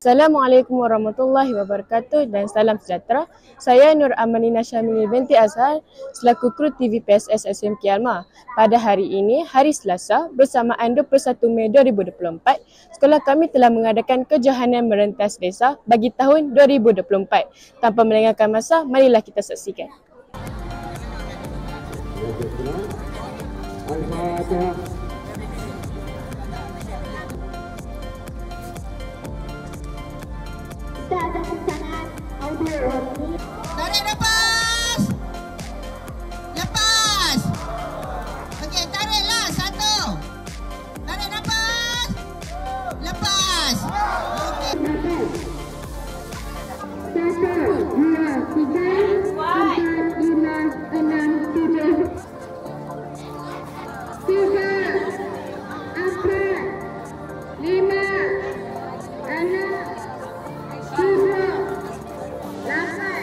Assalamualaikum warahmatullahi wabarakatuh dan salam sejahtera. Saya Nur Amanina Syamili binti Azhar selaku kru TV PSS SMK Alma. Pada hari ini, hari Selasa, bersamaan 21 Mei 2024, sekolah kami telah mengadakan kejohanan merentas desa bagi tahun 2024. Tanpa melengahkan masa, marilah kita saksikan. Tarik lepas. Lepas. Okey, tariklah satu. Tarik lepas. Lepas. Okey. 1, 2, 3, 4, 5, 6, 7. 3, 4, 5, 6, 7, 8.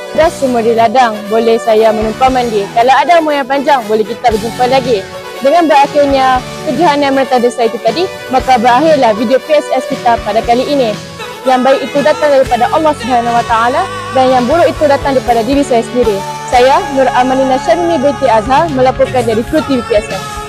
Dah semua di ladang, boleh saya menumpang mandi. Kalau ada umur yang panjang, boleh kita berjumpa lagi. Dengan berakhirnya kejohanan merata desa itu tadi, maka berakhirlah video PSS kita pada kali ini. Yang baik itu datang daripada Allah Subhanahu Wa Taala dan yang buruk itu datang daripada diri saya sendiri. Saya Nur Amanina Syamimi binti Azhar melaporkan dari Kru TV PSS.